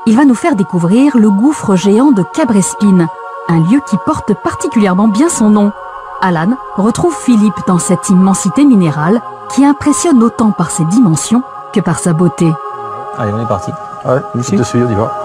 il va nous faire découvrir le gouffre géant de Cabrespine, un lieu qui porte particulièrement bien son nom. Alan retrouve Philippe dans cette immensité minérale qui impressionne autant par ses dimensions que par sa beauté. Allez, on est parti. Ouais, je te suis, on y va.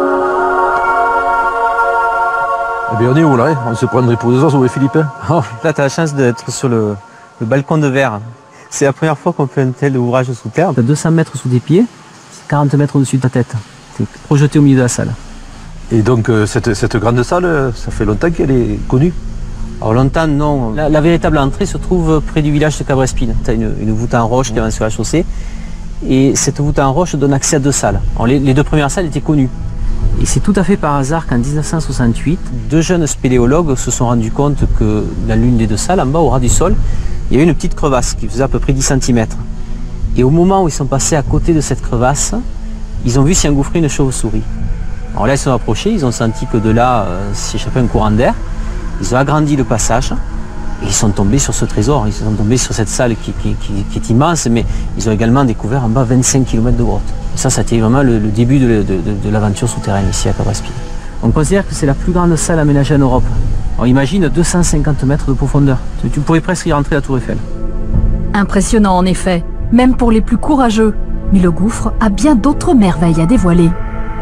Eh bien, on est où là, hein? On se prendrait pour des oiseaux, Philippe, hein? Oh, là, tu as la chance d'être sur le balcon de verre. C'est la première fois qu'on fait un tel ouvrage sous terre. Tu as 200 mètres sous tes pieds, 40 mètres au-dessus de ta tête. Tu es projeté au milieu de la salle. Et donc, cette grande salle, ça fait longtemps qu'elle est connue? Alors longtemps, non. La véritable entrée se trouve près du village de Cabrespine. Tu as une voûte en roche qui avance sur la chaussée. Et cette voûte en roche donne accès à 2 salles. Alors, les 2 premières salles étaient connues. Et c'est tout à fait par hasard qu'en 1968, 2 jeunes spéléologues se sont rendus compte que dans l'une des 2 salles, en bas, au ras du sol, il y avait une petite crevasse qui faisait à peu près 10 cm. Et au moment où ils sont passés à côté de cette crevasse, ils ont vu s'y engouffrer une chauve-souris. Alors là, ils se sont approchés, ils ont senti que de là s'échappait un courant d'air. Ils ont agrandi le passage et ils sont tombés sur ce trésor. Ils sont tombés sur cette salle qui est immense, mais ils ont également découvert en bas 25 km de grotte. Et ça a été vraiment le début de l'aventure souterraine ici à Cabrespine. On considère que c'est la plus grande salle aménagée en Europe. Alors imagine 250 mètres de profondeur. Tu pourrais presque y rentrer à la Tour Eiffel. Impressionnant en effet, même pour les plus courageux. Mais le gouffre a bien d'autres merveilles à dévoiler.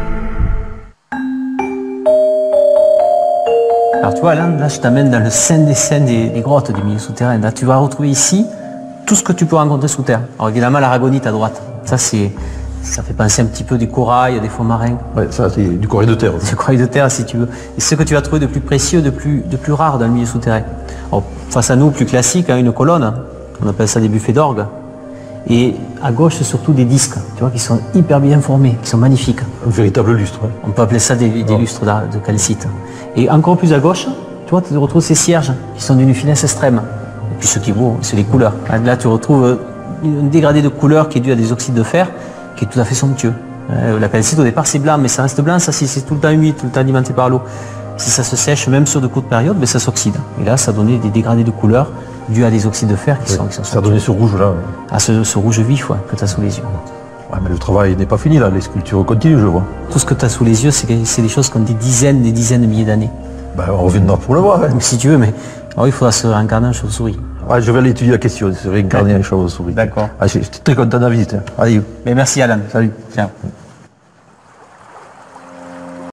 Alors tu vois Alain, là je t'amène dans le sein des scènes des grottes du milieu souterrain. Là tu vas retrouver ici tout ce que tu peux rencontrer sous terre. Alors évidemment l'aragonite à droite, ça fait penser un petit peu des corails, des fonds marins. Ouais, ça c'est du corail de terre. Du corail de terre si tu veux. Et ce que tu vas trouver de plus précieux, de plus rare dans le milieu souterrain. Alors, face à nous, plus classique, hein, une colonne, on appelle ça des buffets d'orgue. Et à gauche surtout des disques, tu vois, qui sont hyper bien formés, qui sont magnifiques. Un véritable lustre. Ouais. On peut appeler ça des lustres de calcite. Et encore plus à gauche, tu vois, tu retrouves ces cierges qui sont d'une finesse extrême. Et puis ce qui est beau, c'est les couleurs. Là, tu retrouves une dégradé de couleur qui est due à des oxydes de fer, qui est tout à fait somptueux. La calcite, au départ, c'est blanc, mais ça reste blanc, ça, si c'est tout le temps humide, tout le temps alimenté par l'eau. Si ça se sèche, même sur de courtes périodes, ben, ça s'oxyde. Et là, ça donnait des dégradés de couleur dus à des oxydes de fer qui sont ça a donné ce rouge là. À ce rouge vif, ouais, que tu as sous les yeux. Ouais, mais le travail n'est pas fini là, les sculptures continuent, je vois. Tout ce que tu as sous les yeux, c'est des choses qui ont des dizaines de milliers d'années. Ben, on reviendra pour le voir. Hein. Si tu veux, mais alors, il faudra se réincarner en chauve-souris. Ouais, je vais aller étudier la question, se réincarner en chauve-souris. D'accord. Ah, j'étais très content de la visite. Hein. Allez. Mais merci Alan. Salut. Ciao.